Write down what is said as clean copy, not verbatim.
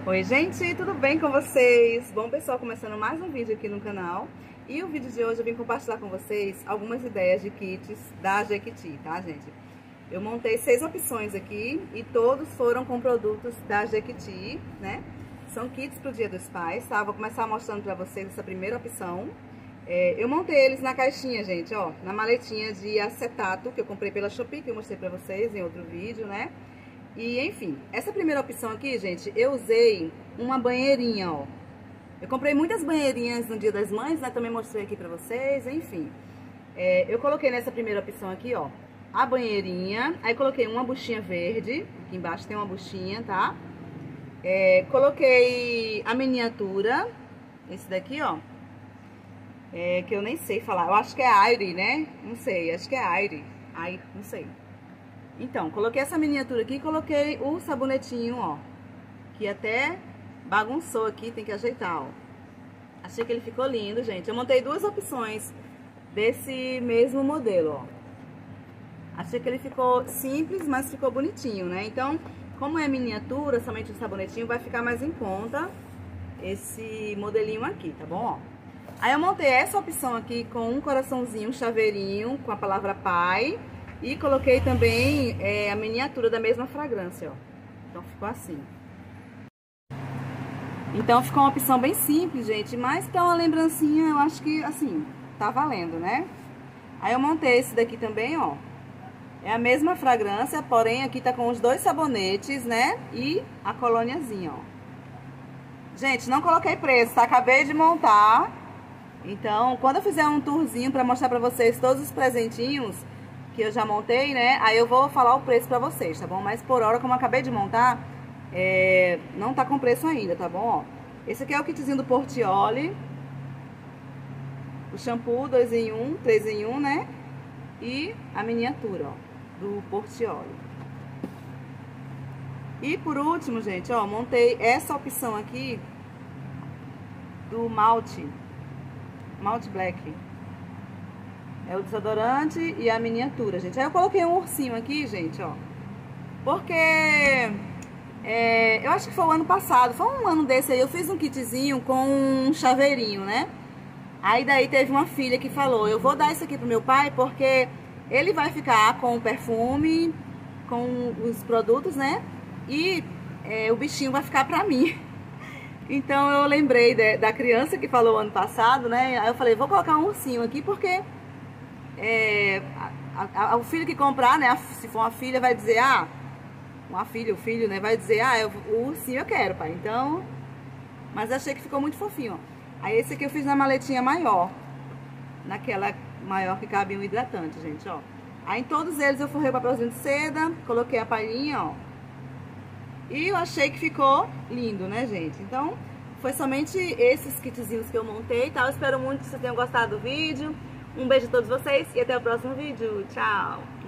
Oi gente, tudo bem com vocês? Bom pessoal, começando mais um vídeo aqui no canal. E o vídeo de hoje eu vim compartilhar com vocês algumas ideias de kits da Jequiti, tá gente? Eu montei 6 opções aqui e todos foram com produtos da Jequiti, né? São kits pro Dia dos Pais, tá? Vou começar mostrando pra vocês essa primeira opção. Eu montei eles na caixinha, gente, ó, na maletinha de acetato que eu comprei pela Shopee, que eu mostrei pra vocês em outro vídeo, né? E, enfim, essa primeira opção aqui, gente, eu usei uma banheirinha, ó. Eu comprei muitas banheirinhas no Dia das Mães, né? Também mostrei aqui pra vocês, enfim. Eu coloquei nessa primeira opção aqui, ó, a banheirinha. Aí coloquei uma buchinha verde, aqui embaixo tem uma buchinha, tá? Coloquei a miniatura, esse daqui, ó. Que eu nem sei falar, eu acho que é Aire, né? Não sei, acho que é Aire. Ai, não sei. Então, coloquei essa miniatura aqui e coloquei o sabonetinho, ó. Que até bagunçou aqui, tem que ajeitar, ó. Achei que ele ficou lindo, gente. Eu montei 2 opções desse mesmo modelo, ó. Achei que ele ficou simples, mas ficou bonitinho, né? Então, como é miniatura, somente o sabonetinho, vai ficar mais em conta esse modelinho aqui, tá bom, ó? Aí eu montei essa opção aqui com um coraçãozinho, um chaveirinho, com a palavra pai. E coloquei também a miniatura da mesma fragrância, ó. Então ficou assim. Então ficou uma opção bem simples, gente. Mas pra uma lembrancinha, eu acho que, assim, tá valendo, né? Aí eu montei esse daqui também, ó. É a mesma fragrância, porém aqui tá com os 2 sabonetes, né? E a colôniazinha, ó. Gente, não coloquei preço, tá? Acabei de montar. Então, quando eu fizer um tourzinho pra mostrar pra vocês todos os presentinhos que eu já montei, né? Aí eu vou falar o preço pra vocês, tá bom? Mas por hora, como eu acabei de montar, não tá com preço ainda, tá bom? Ó, esse aqui é o kitzinho do Portioli. O shampoo 2 em 1, 3 em 1, né? E a miniatura, ó, do Portioli. E por último, gente, ó, montei essa opção aqui do Malte Black. É o desodorante e a miniatura, gente. Aí eu coloquei um ursinho aqui, gente, ó. Porque eu acho que foi o ano passado, foi um ano desse aí, eu fiz um kitzinho com um chaveirinho, né? Aí daí teve uma filha que falou, eu vou dar isso aqui pro meu pai porque ele vai ficar com o perfume, com os produtos, né? E o bichinho vai ficar pra mim. Então eu lembrei da criança que falou ano passado, né? Aí eu falei, vou colocar um ursinho aqui porque... o filho que comprar, né, se for uma filha, vai dizer, uma filha, o filho, né, vai dizer, o ursinho eu quero, pai. Então, mas achei que ficou muito fofinho, ó. Aí esse aqui eu fiz na maletinha maior, naquela maior que cabe um hidratante, gente, ó. Aí em todos eles eu forrei o papelzinho de seda, coloquei a palhinha, ó. E eu achei que ficou lindo, né, gente? Então, foi somente esses kitzinhos que eu montei, tá? Eu espero muito que vocês tenham gostado do vídeo. Um beijo a todos vocês e até o próximo vídeo. Tchau!